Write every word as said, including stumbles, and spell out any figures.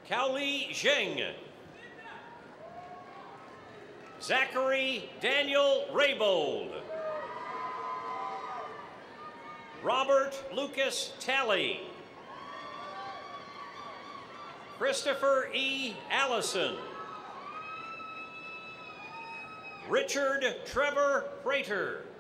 Kaoli Zheng. Zachary Daniel Raybold. Robert Lucas Talley. Christopher E. Allison. Richard Trevor Prater.